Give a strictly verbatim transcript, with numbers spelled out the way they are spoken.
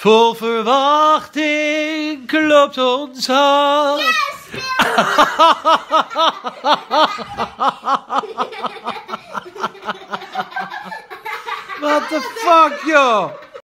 Vol verwachting klopt ons hart. Yes! What the fuck, joh?